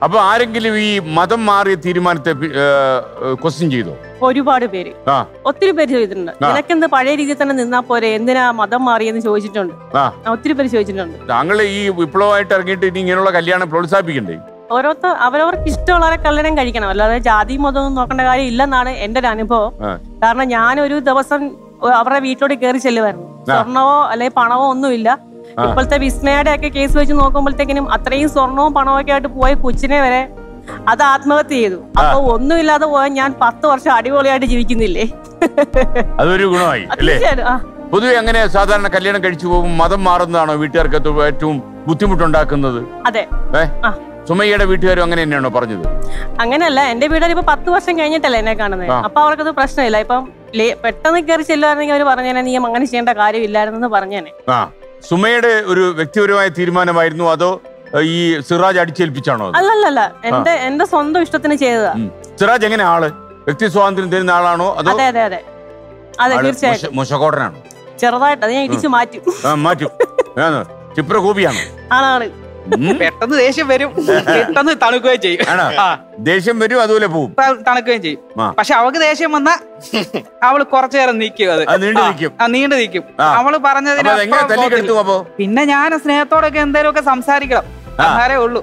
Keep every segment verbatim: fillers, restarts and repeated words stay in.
അപ്പൊ ആരെങ്കിലും ഈ മതം മാറിയ തീരുമാനത്തെ ക്വസ്റ്റ്യൻ ചെയ്തോ? ഒരുപാട് പേര്, ഒത്തിരി പേര് ചോദിച്ചിട്ടുണ്ട്. നിനക്കെന്ത് പഴയ രീതിയിൽ തന്നെ നിന്നാ പോരെ, എന്തിനാ മതം മാറിയെന്ന് ചോദിച്ചിട്ടുണ്ട്. ഒത്തിരി പേര് ചോദിച്ചിട്ടുണ്ട്. താങ്കൾ ഈ വിപ്ലവമായിട്ട് ഇറങ്ങിയിട്ട് ഇനി ഇങ്ങനെയുള്ള കല്യാണം പ്രോത്സാഹിപ്പിക്കണ്ടേ? ഓരോരുത്തർ അവരവർക്ക് ഇഷ്ടമുള്ളവരെ കല്യാണം കഴിക്കണം, അല്ലാതെ ജാതി മതമൊന്നും നോക്കേണ്ട കാര്യം ഇല്ലെന്നാണ് എന്റെ ഒരു അനുഭവം. കാരണം ഞാനൊരു ദിവസം അവരുടെ വീട്ടിലോട്ട് കയറി ചെല്ലുമായിരുന്നു. സ്വർണവോ അല്ലെങ്കിൽ പണവോ ഒന്നുമില്ല. ഇപ്പോഴത്തെ വിസ്മയുടെ ഒക്കെ കേസ് വെച്ച് നോക്കുമ്പോഴത്തേക്കിനും അത്രയും സ്വർണവും പണവും ഒക്കെ ആയിട്ട് പോയ കൊച്ചിനെ വരെ അത് ആത്മഹത്യ ചെയ്തു. അപ്പൊ ഒന്നുമില്ലാതെ പോയാൽ ഞാൻ പത്ത് വർഷം അടിപൊളിയായിട്ട് ജീവിക്കുന്നില്ലേ? അതൊരു ഗുണമായി. പൊതുവെ അങ്ങനെ സാധാരണ കല്യാണം കഴിച്ചു പോകും മതം മാറുന്നതാണോ വീട്ടുകാർക്ക് ഏറ്റവും ബുദ്ധിമുട്ടുണ്ടാക്കുന്നത്? അതെ. സുമയ്യയുടെ വീട്ടുകാരും അങ്ങനെ തന്നെയാണോ പറഞ്ഞത്? അങ്ങനെയല്ല, എന്റെ വീട്ടുകാർ ഇപ്പൊ പത്ത് വർഷം കഴിഞ്ഞിട്ടല്ലേ എന്നെ കാണുന്നത്. അപ്പൊ അവർക്കത് പ്രശ്നമില്ല. ഇപ്പം പെട്ടെന്ന് കയറി ചെല്ലുവാണെങ്കിൽ അവർ പറഞ്ഞേനെ നീ അങ്ങനെ ചെയ്യേണ്ട കാര്യമില്ലായിരുന്നു പറഞ്ഞേനെ. ആ, സുമയുടെ ഒരു വ്യക്തിപരമായ തീരുമാനമായിരുന്നു അതോ ഈ സിറാജ് അടിച്ചേൽപ്പിച്ചാണോ? അല്ലല്ല, എന്റെ എന്റെ സ്വന്തം ഇഷ്ടത്തിന് ചെയ്തതാ. സിറാജ് എങ്ങനെ ആള് വ്യക്തി സ്വാതന്ത്ര്യം തരുന്ന ആളാണോ? അതെ അതെ അതെ അതെ തീർച്ചയായിട്ടും. മോശക്കോട്ടനാണോ? ചെറുതായിട്ട് അത് ഞാൻ ഇടിച്ചു മാറ്റും. മാറ്റും. ചിപ്രകൂപിയാണോ? ആണാണ്. പെട്ടെന്ന് ദേഷ്യം വരും, പെട്ടെന്ന് തണുക്കുകയും ചെയ്യും. ദേഷ്യം വരും, അതുപോലെ പോവും, തണുക്കുകയും ചെയ്യും. പക്ഷെ അവക്ക് ദേഷ്യം വന്നാ അവള് കുറച്ചു നേരം നീക്കും, അത് നീണ്ടു നിൽക്കും. അവള് പറഞ്ഞതിന് പിന്നെ ഞാൻ സ്നേഹത്തോടൊക്കെ എന്തേലുമൊക്കെ സംസാരിക്കണം, അന്നേരേ ഉള്ളൂ.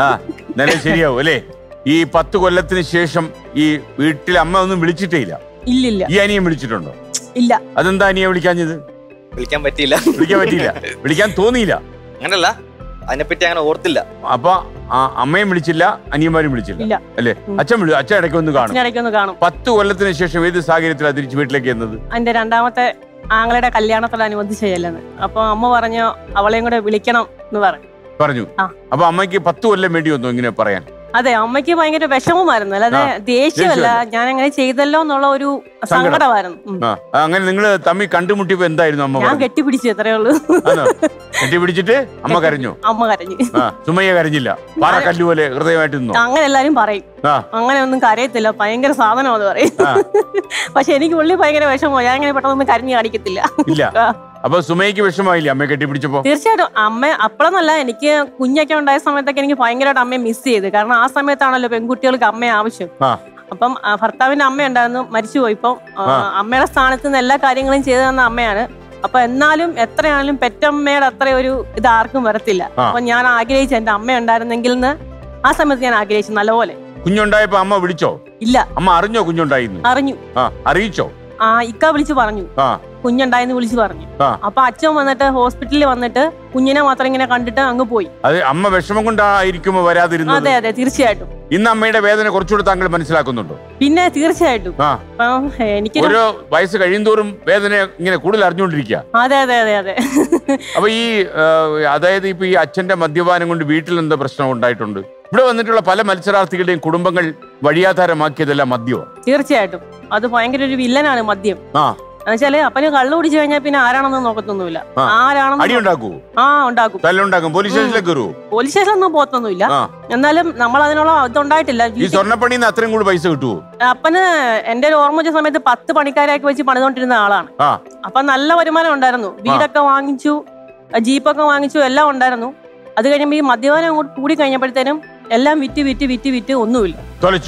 ശരിയാവും അല്ലേ? ഈ പത്ത് കൊല്ലത്തിന് ശേഷം ഈ വീട്ടിൽ അമ്മ ഒന്നും വിളിച്ചിട്ടേ ഇല്ല? ഇല്ലില്ല. ഈ അനിയൻ വിളിച്ചിട്ടുണ്ടോ? ഇല്ല. അതെന്താ അനിയെ വിളിക്കാഞ്ഞത്? വിളിക്കാൻ പറ്റിയില്ല. വിളിക്കാൻ പറ്റിയില്ല, വിളിക്കാൻ തോന്നിയില്ല? അങ്ങനല്ല, അതിനെപ്പറ്റി അങ്ങനെ ഓർത്തില്ല. അപ്പൊ അമ്മയും വിളിച്ചില്ല, അനിയന്മാരും വിളിച്ചില്ല അല്ലേ? അച്ഛൻ വിളി അച്ഛൻ ഇടയ്ക്ക് ഒന്ന് കാണും. പത്ത് കൊല്ലത്തിന് ശേഷം ഏത് സാഹചര്യത്തിലാണ് തിരിച്ച് വീട്ടിലേക്ക് എന്നത്? എന്റെ രണ്ടാമത്തെ ആങ്ങളുടെ കല്യാണത്തോടനുബന്ധിച്ച് ചെല്ലുന്നത്. അപ്പൊ അമ്മ പറഞ്ഞു അവളെയും കൂടെ വിളിക്കണം എന്ന് പറഞ്ഞു പറഞ്ഞു അപ്പൊ അമ്മയ്ക്ക് പത്ത് കൊല്ലം വേണ്ടി വന്നു ഇങ്ങനെ പറയാൻ? അതെ, അമ്മയ്ക്ക് ഭയങ്കര വിഷമമായിരുന്നു, അല്ലാതെ ദേഷ്യമല്ല, ഞാൻ അങ്ങനെ ചെയ്തല്ലോ എന്നുള്ള ഒരു സങ്കടമായിരുന്നു. അങ്ങനെ നിങ്ങള് തമ്മിൽ കണ്ടുമുട്ടിയപ്പോ എന്തായിരുന്നു അമ്മ? ഞാൻ കെട്ടിപ്പിടിച്ചു, എത്രയേ ഉള്ളൂ. കെട്ടിപ്പിടിച്ചിട്ട് അമ്മ കരഞ്ഞു? അമ്മ കരഞ്ഞു. സുമയ്യ കരഞ്ഞില്ല? പാറക്കല്ലുപോലെ ഹൃദയമായിട്ട് നിന്നോ? അങ്ങനെ എല്ലാരും പറയും, അങ്ങനെ ഒന്നും കരയത്തില്ല, ഭയങ്കര സാധനമാണെന്ന് പറയും. പക്ഷെ എനിക്ക് ഉള്ളി ഭയങ്കര വിഷമോ, ഞാൻ അങ്ങനെ പെട്ടെന്നൊന്നും കരഞ്ഞു കാണിക്കത്തില്ല. ഇല്ല. അപ്പൊ സുമയ്ക്ക് വിഷമമായില്ലേ അമ്മയെ കെട്ടിപ്പിടിച്ചപ്പോ? തീർച്ചയായിട്ടും. അമ്മ അപ്പോഴൊന്നല്ല, എനിക്ക് കുഞ്ഞൊക്കെ ഉണ്ടായ സമയത്തൊക്കെ എനിക്ക് ഭയങ്കരമായിട്ട് അമ്മയെ മിസ് ചെയ്ത്. കാരണം ആ സമയത്താണല്ലോ പെൺകുട്ടികൾക്ക് അമ്മയെ ആവശ്യം. അപ്പം ഭർത്താവിന്റെ അമ്മ ഉണ്ടായിരുന്നു, മരിച്ചുപോയി. ഇപ്പം അമ്മയുടെ സ്ഥാനത്ത് നിന്ന് എല്ലാ കാര്യങ്ങളും ചെയ്തു തന്ന അമ്മയാണ്. അപ്പൊ എന്നാലും എത്രയാണെങ്കിലും പെറ്റമ്മയുടെ അത്ര ഒരു ഇത് ആർക്കും വരത്തില്ല. അപ്പൊ ഞാൻ ആഗ്രഹിച്ചു എന്റെ അമ്മ ഉണ്ടായിരുന്നെങ്കിൽ എന്ന് ആ സമയത്ത് ഞാൻ ആഗ്രഹിച്ചു നല്ലപോലെ. കുഞ്ഞുണ്ടായപ്പോ അമ്മ വിളിച്ചോ? ഇല്ല. അമ്മ അറിഞ്ഞോ കുഞ്ഞുണ്ടായി? അറിഞ്ഞു. അറിയിച്ചോ? ആ, ഇക്ക വിളിച്ചു പറഞ്ഞു, കുഞ്ഞുണ്ടായെന്ന് വിളിച്ചു പറഞ്ഞു. അപ്പൊ അച്ഛൻ വന്നിട്ട് ഹോസ്പിറ്റലിൽ വന്നിട്ട് കുഞ്ഞിനെ മാത്രം ഇങ്ങനെ കണ്ടിട്ട് അങ്ങ് പോയി. അത് അമ്മ വിഷമം കൊണ്ടായിരിക്കുമോ വരാതിരുന്നത്? അതെ അതെ തീർച്ചയായിട്ടും. ഇന്ന് അമ്മയുടെ വേദന കുറച്ചുകൂടെ താങ്കൾ മനസ്സിലാക്കുന്നുണ്ടോ? പിന്നെ തീർച്ചയായിട്ടും. എനിക്ക് ഓരോ വയസ്സ് കഴിയുന്തോറും വേദന ഇങ്ങനെ കൂടുതൽ അറിഞ്ഞുകൊണ്ടിരിക്കുക. അതെ അതെ അതെ അതെ അപ്പൊ ഈ അതായത് ഇപ്പൊ ഈ അച്ഛന്റെ മദ്യപാനം കൊണ്ട് വീട്ടിൽ എന്താ പ്രശ്നം ഉണ്ടായിട്ടുണ്ട്? ഇവിടെ വന്നിട്ടുള്ള പല മത്സരാർത്ഥികളുടെയും കുടുംബങ്ങൾ വഴിയാധാരമാക്കിയതെല്ലാം മദ്യമാണ്. തീർച്ചയായിട്ടും അത് ഭയങ്കര ഒരു വില്ലനാണ് മദ്യം. എന്നുവെച്ചാല് അപ്പന് കള്ളു കുടിച്ചു കഴിഞ്ഞാൽ പിന്നെ ആരാണെന്ന് നോക്കത്തൊന്നുമില്ല. ആരാണെന്ന് ആ ഉണ്ടാക്കും, പോലീസ് സ്റ്റേഷനിലേക്ക് കയറുമോ? പോലീസ് സ്റ്റേഷനൊന്നും പോകത്തൊന്നുമില്ല. എന്നാലും നമ്മൾ അതിനുള്ള ഇതുണ്ടായിട്ടില്ല. ഈ സ്വർണ്ണപ്പണിന്ന് അത്രയും കൂടി പൈസ കിട്ടുമോ? അപ്പന് എന്റെ ഒരു ഓർമ്മ വെച്ച സമയത്ത് പത്ത് പണിക്കാരാക്കി വെച്ച് പണിതുകൊണ്ടിരുന്ന ആളാണ്. അപ്പൊ നല്ല വരുമാനം ഉണ്ടായിരുന്നു, വീടൊക്കെ വാങ്ങിച്ചു, ജീപ്പൊക്കെ വാങ്ങിച്ചു, എല്ലാം ഉണ്ടായിരുന്നു. അത് കഴിയുമ്പോ ഈ മദ്യപാനം അങ്ങോട്ട് കൂടി കഴിഞ്ഞപ്പോഴത്തേനും എല്ലാം വിറ്റ് വിറ്റ് വിറ്റ് വിറ്റ് ഒന്നുമില്ല.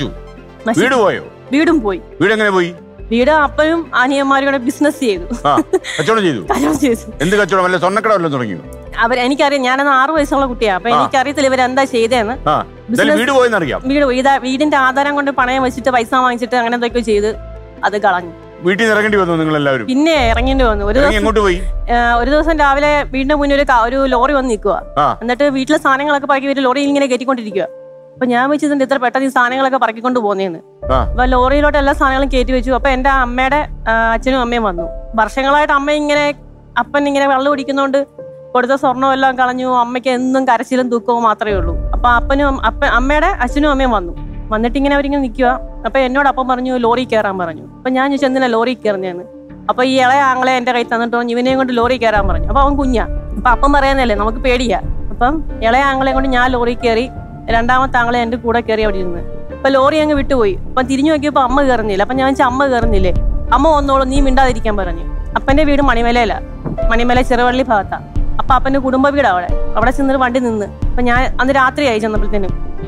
വീട് പോയോ? വീടും പോയി. വീട് എങ്ങനെ പോയി? വീട് അപ്പനും അനിയന്മാരും കൂടെ ബിസിനസ് ചെയ്തു. കച്ചവടം ചെയ്തു. എന്ത് കച്ചവടം? വല്ല സ്വർണ്ണക്കട വല്ലതും തുടങ്ങിയോ? അവർ എനിക്കറിയാം, ഞാനന്ന് ആറു വയസ്സുള്ള കുട്ടിയാണ്. അപ്പൊ എനിക്കറിയത്തില്ല ഇവരെന്താ ചെയ്തതെന്ന്. വീട് പോയെന്നറിയാം. വീട് പോയി. വീടിന്റെ ആധാരം കൊണ്ട് പണയം വെച്ചിട്ട് പൈസ വാങ്ങിച്ചിട്ട് അങ്ങനെ എന്തൊക്കെയോ ചെയ്ത് അത് കളഞ്ഞു. വീട്ടിൽ നിന്ന് ഇറങ്ങേണ്ടി വന്നു നിങ്ങൾ എല്ലാവരും? പിന്നെ ഇറങ്ങേണ്ടി വന്നു. ഒരു എങ്ങോട്ട് പോയി? ഒരു ദിവസം രാവിലെ വീടിന്റെ മുന്നിൽ ഒരു ലോറി വന്ന് നിൽക്കുക. എന്നിട്ട് വീട്ടിലെ സാധനങ്ങളൊക്കെ പറക്കി ഒരു ലോറി ഇങ്ങനെ കയറ്റിക്കൊണ്ടിരിക്കുക. അപ്പൊ ഞാൻ വെച്ചിട്ടുണ്ട് ഇത്ര പെട്ടെന്ന് ഈ സാധനങ്ങളൊക്കെ പറക്കിക്കൊണ്ട് പോന്നേന്ന്. അപ്പൊ ലോറിയിലോട്ട് എല്ലാ സാധനങ്ങളും കയറ്റി വെച്ചു. അപ്പൊ എന്റെ അമ്മയുടെ അച്ഛനും അമ്മയും വന്നു. വർഷങ്ങളായിട്ട് അമ്മ ഇങ്ങനെ അപ്പൻ ഇങ്ങനെ വെള്ളം കുടിക്കുന്നോണ്ട് കൊടുത്ത സ്വർണ്ണം എല്ലാം കളഞ്ഞു. അമ്മയ്ക്ക് എന്നും കരച്ചിലും തൂക്കവും മാത്രമേ ഉള്ളൂ. അപ്പൊ അപ്പനും അപ്പ അമ്മയുടെ അച്ഛനും അമ്മയും വന്നു. വന്നിട്ട് ഇങ്ങനെ അവരിങ്ങനെ നിൽക്കുക. അപ്പൊ എന്നോട് അപ്പം പറഞ്ഞു ലോറി കയറാൻ പറഞ്ഞു. അപ്പൊ ഞാൻ ചോദിച്ചു എന്തിനാ ലോറി കയറുന്നതെന്ന്. അപ്പൊ ഈ ഇളയ ആങ്ങളെ എന്റെ കയ്യിൽ തന്നിട്ട് പറഞ്ഞു ഇവനെയും കൊണ്ട് ലോറി കയറാൻ പറഞ്ഞു. അപ്പൊ അവൻ കുഞ്ഞാ. അപ്പൊ അപ്പം പറയുന്നല്ലേ നമുക്ക് പേടിയാ. അപ്പം ഇളയ ആങ്ങളെ കൊണ്ട് ഞാൻ ലോറി കയറി, രണ്ടാമത്തെ ആങ്ങളെ എന്റെ കൂടെ കയറി അവിടെ ഇരുന്ന്. അപ്പൊ ലോറി അങ്ങ് വിട്ടുപോയി. അപ്പൊ തിരിഞ്ഞു നോക്കിയപ്പോ അമ്മ കയറുന്നില്ല. അപ്പൊ ഞാൻ വെച്ചാൽ അമ്മ കയറുന്നില്ലേ, അമ്മ വന്നോളൂ നീ മിണ്ടാതിരിക്കാൻ പറഞ്ഞു. അപ്പന്റെ വീട് മണിമലയില, മണിമല ചെറുവള്ളി ഭാഗത്താ. അപ്പൊ അപ്പന്റെ കുടുംബ വീട് അവിടെ അവിടെ ചെന്നൊരു വണ്ടി നിന്ന്. അപ്പൊ ഞാൻ അന്ന് രാത്രിയായി ചെന്നപ്പോഴത്തേനും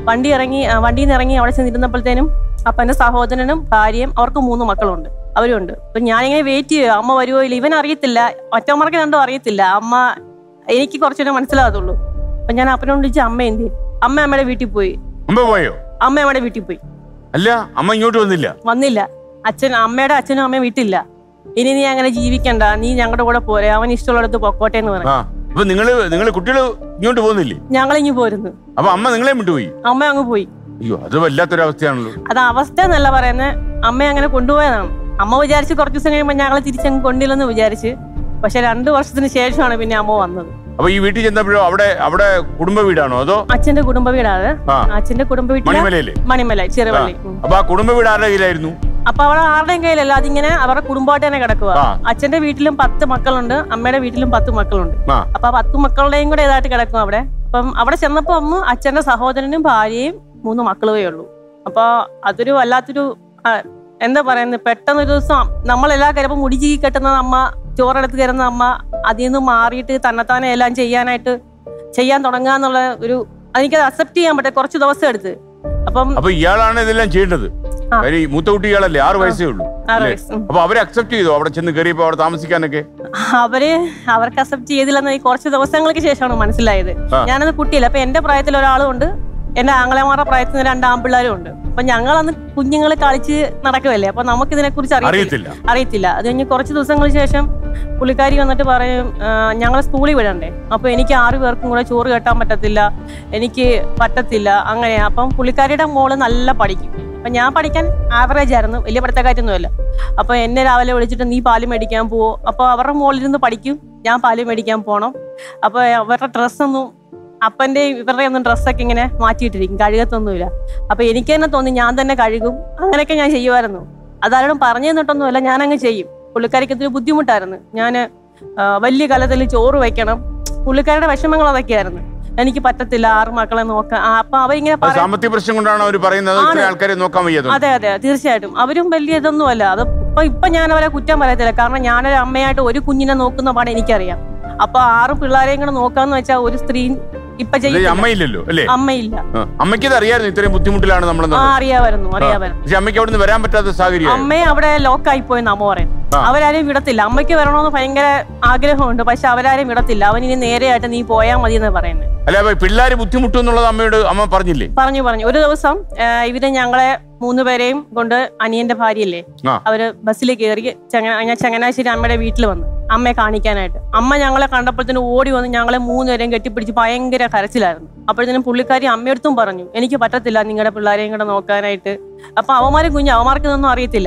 വണ്ടി ഇറങ്ങി വണ്ടിയിൽ നിന്ന് ഇറങ്ങി അവിടെ ചെന്നിരുന്നപ്പോഴത്തേനും അപ്പന്റെ സഹോദരനും ഭാര്യയും അവർക്ക് മൂന്ന് മക്കളുണ്ട്, അവരുണ്ട്. അപ്പൊ ഞാനിങ്ങനെ വെയിറ്റ് ചെയ്യുക, അമ്മ വരുമോ ഇല്ല. ഇവൻ അറിയത്തില്ല, ഒറ്റമാർക്ക് രണ്ടും അറിയത്തില്ല. അമ്മ എനിക്ക് കുറച്ചുകൂടെ മനസ്സിലാകത്തുള്ളൂ. അപ്പൊ ഞാൻ അപ്പനോട് ചോദിച്ചാൽ അമ്മ എന്ത്? അമ്മ അമ്മയുടെ വീട്ടിൽ പോയി. അമ്മ പോയോ? അമ്മ അമ്മയുടെ വീട്ടിൽ പോയി. അല്ല, അമ്മ ഇങ്ങോട്ട് വന്നില്ല? വന്നില്ല. അച്ഛൻ അമ്മയുടെ അച്ഛനും അമ്മയും വീട്ടില്ല. ഇനി നീ അങ്ങനെ ജീവിക്കണ്ട, നീ ഞങ്ങളുടെ കൂടെ പോരെ, അവൻ ഇഷ്ടമുള്ളടത്ത് പൊക്കോട്ടെ എന്ന് പറഞ്ഞു. അപ്പൊ നിങ്ങള് നിങ്ങള് കുട്ടികള് ഇങ്ങോട്ട് പോകുന്നില്ലേ? ഞങ്ങൾ ഇങ്ങ് പോരുന്നു. അപ്പൊ അമ്മ നിങ്ങളെ വിട്ടുപോയി? അമ്മ അങ്ങ് പോയി. അയ്യോ, അത് വല്ലാത്തൊരവസ്ഥയാണല്ലോ. അത് അവസ്ഥ എന്നല്ല പറയുന്നത്, അമ്മ അങ്ങനെ കൊണ്ടുപോയതാണ്. അമ്മ വിചാരിച്ച് കുറച്ചു ദിവസം കഴിയുമ്പോൾ ഞങ്ങളെ തിരിച്ചങ്ങ് കൊണ്ടില്ലെന്ന് വിചാരിച്ച്. പക്ഷെ രണ്ടു വർഷത്തിന് ശേഷമാണ് പിന്നെ അമ്മ വന്നത്. അപ്പൊ ഈ വീട്ടിൽ ചെന്നപ്പോഴോ അവിടെ അവിടെ കുടുംബ വീടാണോ അതോ? അച്ഛന്റെ കുടുംബ വീടാണ്. അച്ഛന്റെ കുടുംബ വീട് മണിമലയില്, മണിമല ചെറുവള്ളി. അപ്പൊ ആ കുടുംബ വീട് ആരുടെ കയ്യിലായിരുന്നു? അപ്പൊ അവിടെ ആരുടെയും കയ്യിലല്ല, അതിങ്ങനെ അവരുടെ കുടുംബമായിട്ട് തന്നെ കിടക്കുക. അച്ഛന്റെ വീട്ടിലും പത്ത് മക്കളുണ്ട്, അമ്മയുടെ വീട്ടിലും പത്ത് മക്കളുണ്ട്. അപ്പൊ ആ പത്ത് മക്കളുടെയും കൂടെ ഇതായിട്ട് കിടക്കും അവിടെ. അപ്പം അവിടെ ചെന്നപ്പോ അമ്മ അച്ഛന്റെ സഹോദരനും ഭാര്യയും മൂന്ന് മക്കളുമേ ഉള്ളൂ. അപ്പൊ അതൊരു വല്ലാത്തൊരു എന്താ പറയുന്നത്, പെട്ടെന്നൊരു ദിവസം നമ്മളെല്ലാ കാര്യവും മുടി ചീകി കെട്ടുന്നത് അമ്മ, ചോറെടുത്ത് കയറുന്ന അമ്മ, അതിൽ നിന്ന് മാറിയിട്ട് തന്നെത്താനെ എല്ലാം ചെയ്യാനായിട്ട് ചെയ്യാൻ തുടങ്ങുക എന്നുള്ള ഒരു, എനിക്കത് അക്സെപ്റ്റ് ചെയ്യാൻ പറ്റും. കുറച്ച് ദിവസം എടുത്ത്. അപ്പം അപ്പൊ ഇയാളാണ് ഇതെല്ലാം ചെയ്യേണ്ടത്. മൂത്ത കുട്ടി ഇയാളല്ലേ, ആറ് വയസ്സേ ഉള്ളൂ. അപ്പൊ അവരെ അക്സെപ്റ്റ് ചെയ്തോ അവിടെ ചെന്ന് കയറിയപ്പോ അവിടെ താമസിക്കാനൊക്കെ? അവര് അവർക്ക് അക്സെപ്റ്റ് ചെയ്തില്ലെന്ന് കുറച്ച് ദിവസങ്ങൾക്ക് ശേഷമാണ് മനസ്സിലായത്. ഞാനത് കുട്ടിയില്ല. അപ്പൊ എന്റെ പ്രായത്തിൽ ഒരാളും ഉണ്ട്, എന്റെ ആങ്ങളമാരുടെ പ്രായത്തിൽ രണ്ട് ആൺപിള്ളേരും ഉണ്ട്. അപ്പൊ ഞങ്ങളന്ന് കുഞ്ഞുങ്ങൾ കളിച്ച് നടക്കുമല്ലേ, അപ്പൊ നമുക്ക് ഇതിനെ കുറിച്ച് അറിയത്തില്ല അറിയത്തില്ല അത് കഴിഞ്ഞ് കുറച്ച് ദിവസങ്ങൾക്ക് ശേഷം പുള്ളിക്കാരി വന്നിട്ട് പറയും, ഞങ്ങളെ സ്കൂളിൽ വിടണ്ടേ, അപ്പൊ എനിക്ക് ആറു പേർക്കും കൂടെ ചോറ് കെട്ടാൻ പറ്റത്തില്ല, എനിക്ക് പറ്റത്തില്ല അങ്ങനെയാ. അപ്പം പുള്ളിക്കാരിയുടെ മോള് നല്ല പഠിക്കും. അപ്പൊ ഞാൻ പഠിക്കാൻ ആവറേജ് ആയിരുന്നു, വലിയ പഠിത്തക്കാറ്റൊന്നുമല്ല. അപ്പൊ എന്നെ രാവിലെ വിളിച്ചിട്ട് നീ പാല് മേടിക്കാൻ പോവോ? അപ്പൊ അവരുടെ മോളിരുന്ന് പഠിക്കും, ഞാൻ പാല് മേടിക്കാൻ പോണം. അപ്പൊ അവരുടെ ഡ്രസ്സൊന്നും അപ്പന്റെ ഇവരുടെ ഒന്നും ഡ്രസ്സൊക്കെ ഇങ്ങനെ മാറ്റിയിട്ടിരിക്കും, കഴുകത്തൊന്നുമില്ല. അപ്പൊ എനിക്ക് തന്നെ തോന്നി ഞാൻ തന്നെ കഴുകും. അങ്ങനെയൊക്കെ ഞാൻ ചെയ്യുമായിരുന്നു. അതാരോടും പറഞ്ഞു തന്നിട്ടൊന്നുമില്ല, ഞാൻ അങ്ങ് ചെയ്യും. പുള്ളിക്കാരിക്ക് ഒത്തിരി ബുദ്ധിമുട്ടായിരുന്നു. ഞാൻ വലിയ കലത്തിൽ ചോറ് വെക്കണം, പുള്ളിക്കാരുടെ വിഷമങ്ങൾ അതൊക്കെയായിരുന്നു. എനിക്ക് പറ്റത്തില്ല ആറ് മക്കളെ നോക്കാൻ. അപ്പൊ അവരിങ്ങനെ സാമ്പത്തിക പ്രശ്നം കൊണ്ടാണ് അവർ പറയുന്നത് ആൾക്കാരെ നോക്കാൻ വയ്യ. അതെ അതെ തീർച്ചയായിട്ടും. അവരും വലിയ ഇതൊന്നും അല്ല. അത് ഇപ്പൊ ഇപ്പൊ ഞാൻ അവരെ കുറ്റം പറയത്തില്ല, കാരണം ഞാനൊരു അമ്മയായിട്ട് ഒരു കുഞ്ഞിനെ നോക്കുന്ന പാടെ എനിക്കറിയാം. അപ്പൊ ആറ് പിള്ളേരെയും കൂടെ നോക്കാന്ന് വെച്ചാൽ ഒരു സ്ത്രീ ഇപ്പൊ അമ്മയില്ലല്ലോ അല്ലേ? അമ്മയില്ല. അമ്മയ്ക്ക് അറിയാമായിരുന്നു ഇത്രയും ബുദ്ധിമുട്ടിലാണ് നമ്മൾ. അറിയാമായിരുന്നു അറിയാമായിരുന്നു പക്ഷെ അമ്മയ്ക്ക് അവിടെ നിന്ന് വരാൻ പറ്റാത്ത സാഹചര്യം. അമ്മയെ അവിടെ ലോക്കായി പോയെന്ന് അമ്മ പറയും. അവരാരും വിടത്തില്ല. അമ്മയ്ക്ക് വരണമെന്ന് ഭയങ്കര ആഗ്രഹമുണ്ട്, പക്ഷെ അവരാരും വിടത്തില്ല. അവൻ ഇനി നേരെയായിട്ട് നീ പോയാൽ മതി എന്ന് പറയുന്നത്. അല്ല, പിള്ളേര് ബുദ്ധിമുട്ടും എന്നുള്ളത് അമ്മയോട് അമ്മ പറഞ്ഞില്ലേ? പറഞ്ഞു പറഞ്ഞു ഒരു ദിവസം ഇവര് ഞങ്ങളെ മൂന്നുപേരെയും കൊണ്ട്, അനിയന്റെ ഭാര്യയല്ലേ, അവര് ബസ്സിൽ കയറി ഞാൻ ചങ്ങനാശ്ശേരി അമ്മയുടെ വീട്ടിൽ വന്നു അമ്മയെ കാണിക്കാനായിട്ട്. അമ്മ ഞങ്ങളെ കണ്ടപ്പോഴത്തേനും ഓടി വന്ന് ഞങ്ങളെ മൂന്നുപേരെയും കെട്ടിപ്പിടിച്ച് ഭയങ്കര കരച്ചിലായിരുന്നു. അപ്പോഴത്തേനും പുള്ളിക്കാരി അമ്മയടുത്തും പറഞ്ഞു, എനിക്ക് പറ്റത്തില്ല നിങ്ങളുടെ പിള്ളേരെയും കൂടെ നോക്കാനായിട്ട്. അപ്പൊ അവന്മാരെ കുഞ്ഞ് അവന്മാർക്ക് ഇതൊന്നും അറിയത്തില്ല.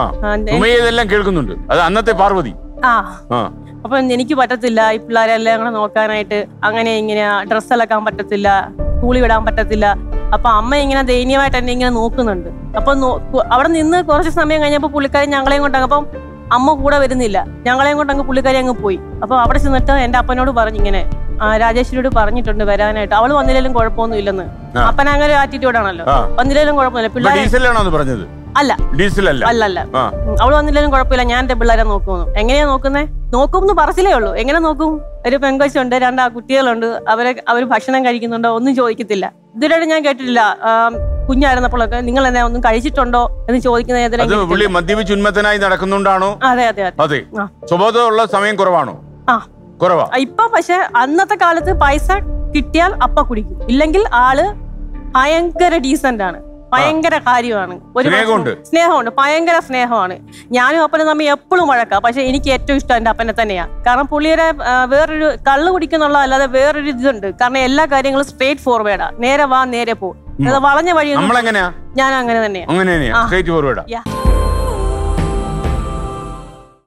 കേൾക്കുന്നുണ്ട് അത് അന്നത്തെ പാർവതി. ആ അപ്പൊ എനിക്ക് പറ്റത്തില്ല ഈ പിള്ളേരെല്ലാം കൂടെ നോക്കാനായിട്ട്, അങ്ങനെ ഇങ്ങനെ ഡ്രസ്സ് അലക്കാൻ പറ്റത്തില്ല, സ്കൂളിൽ വിടാൻ പറ്റത്തില്ല. അപ്പൊ അമ്മ ഇങ്ങനെ ദയനീയമായിട്ട് എന്നെ ഇങ്ങനെ നോക്കുന്നുണ്ട്. അപ്പൊ അവിടെ നിന്ന് കുറച്ച് സമയം കഴിഞ്ഞപ്പോ പുള്ളിക്കാരി ഞങ്ങളെയും കൊണ്ടങ്ങ്, അപ്പം അമ്മ കൂടെ വരുന്നില്ല, ഞങ്ങളെയും കൊണ്ടങ്ങ് പുള്ളിക്കാരി അങ്ങ് പോയി. അപ്പൊ അവിടെ ചെന്നിട്ട് എന്റെ അപ്പനോട് പറഞ്ഞു, ഇങ്ങനെ രാജേശ്വരിയോട് പറഞ്ഞിട്ടുണ്ട് വരാനായിട്ട്, അവള് വന്നില്ലെങ്കിലും കുഴപ്പമൊന്നും ഇല്ലെന്ന്. അപ്പന അങ്ങനെ ആറ്റിറ്റ്യൂഡാണല്ലോ, വന്നില്ലെങ്കിലും കുഴപ്പമില്ല. പിള്ളേരെ അല്ല ഡീസൽ അല്ല അല്ല അവള് വന്നില്ലെങ്കിലും കുഴപ്പമില്ല, ഞാൻ എന്റെ പിള്ളേരെ നോക്കുന്നു. എങ്ങനെയാ നോക്കുന്നേ? നോക്കുമെന്ന് പറച്ചിലേ ഉള്ളൂ. എങ്ങനെ നോക്കും? ഒരു പെങ്കൊച്ചുണ്ട്, രണ്ട് ആ കുട്ടികളുണ്ട്, അവരെ അവര് ഭക്ഷണം കഴിക്കുന്നുണ്ടോ ഒന്നും ചോദിക്കത്തില്ല. ഇതുവരെ ഞാൻ കേട്ടിട്ടില്ല കുഞ്ഞായിരുന്നപ്പോഴൊക്കെ നിങ്ങൾ എന്നെ ഒന്നും കഴിച്ചിട്ടുണ്ടോ എന്ന് ചോദിക്കുന്നത്. മദ്യപിച്ച് ഉന്മത്തനായി നടക്കുന്നുണ്ടാണോ? അതെ അതെ അതെ. സ്വബോധമുള്ള സമയം കുറവാണോ? ആ കുറവാ ഇപ്പൊ. പക്ഷെ അന്നത്തെ കാലത്ത് പൈസ കിട്ടിയാൽ അപ്പ കുടിക്കും, ഇല്ലെങ്കിൽ ആള് ഭയങ്കര ഡീസന്റ് ആണ്, ഭയങ്കര കാര്യമാണ്, ഒരു സ്നേഹമുണ്ട്, ഭയങ്കര സ്നേഹമാണ്. ഞാനും അപ്പനും തമ്മിൽ എപ്പോഴും വഴക്കാം. പക്ഷെ എനിക്ക് ഏറ്റവും ഇഷ്ടം എന്റെ അപ്പനെ തന്നെയാ. കാരണം പുള്ളിയുടെ വേറൊരു കള്ളു കുടിക്കുന്നുള്ള അല്ലാതെ വേറൊരു ഇതുണ്ട്. കാരണം എല്ലാ കാര്യങ്ങളും സ്ട്രേറ്റ് ഫോർവേഡാ, നേരെ വാ നേരെ പോ, വളഞ്ഞ വഴി. ഞാൻ അങ്ങനെ തന്നെയാ.